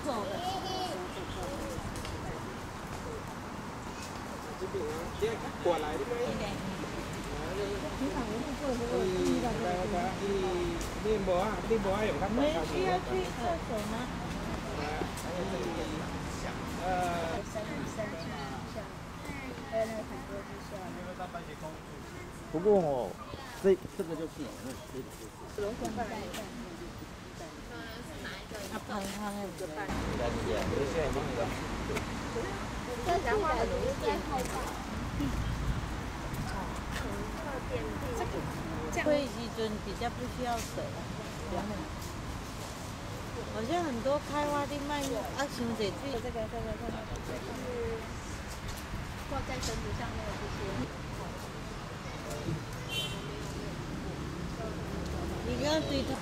过来的吗？你不爱有看？没需要去厕所吗？ 不过哦，这个就是龙凤饭。 它胖胖的， 这讲话很容易变害怕。 会时阵比较不需要水了。好像很多开发的卖啊，伤济水。 这个就是挂在绳子上面的这些。 你刚对它。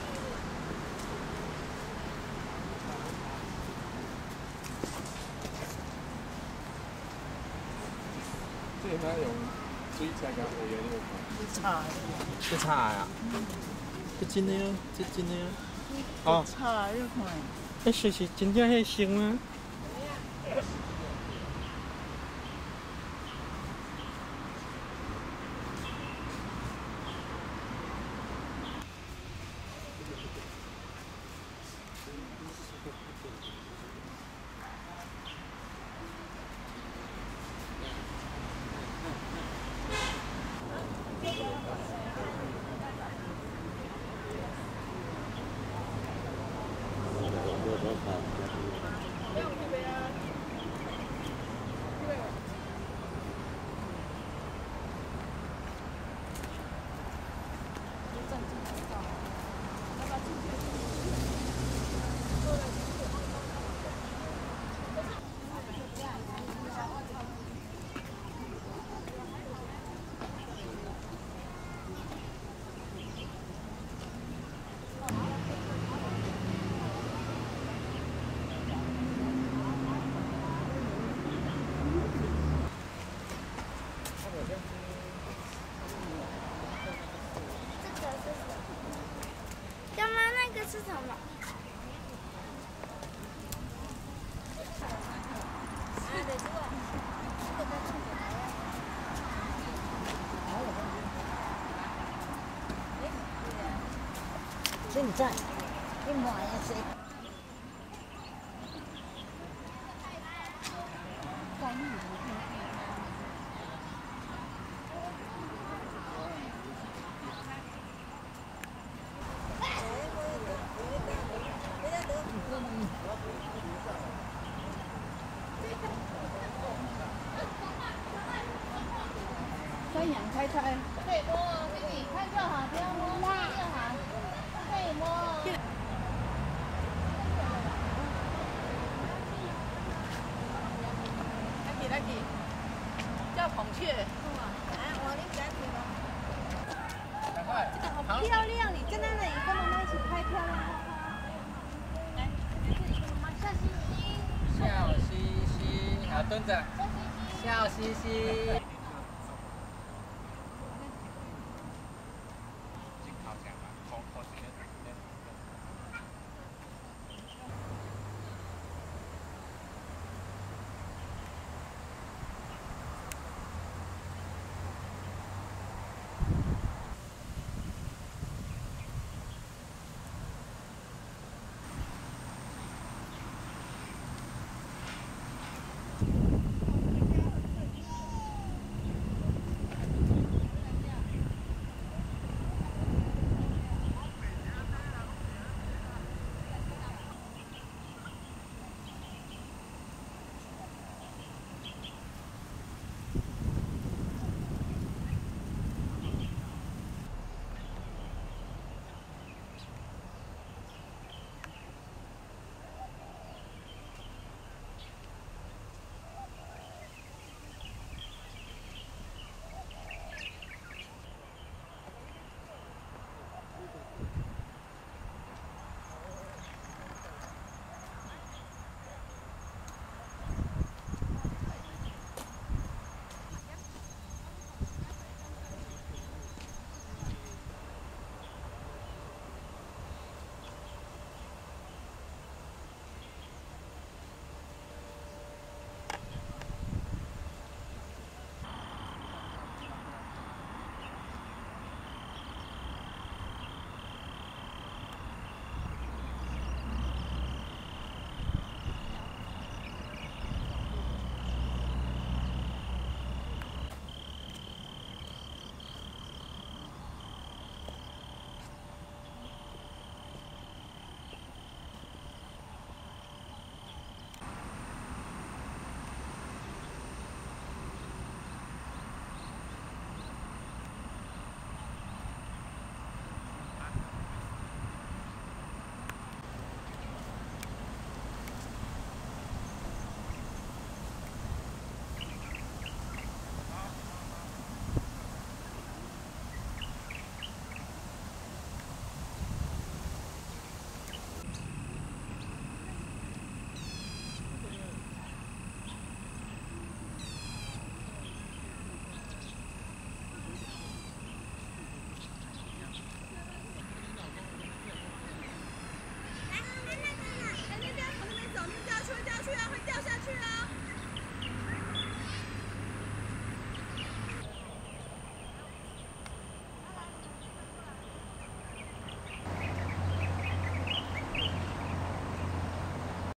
这里面用水才甲会员那个茶， 这茶呀，这真的哟，这真的哟。 哦，茶你看， 那是真正迄生吗？ 干妈那个是什么？ 现在一买呀谁？ 三阳开开。可以摸，给你看就好，不要摸就好。可以摸。来去，叫孔雀。我你赶紧哦。赶快。这个好漂亮，你站在那里跟妈妈一起拍漂亮花花。来，这里跟妈妈笑嘻嘻。笑嘻嘻，好蹲着。笑嘻嘻。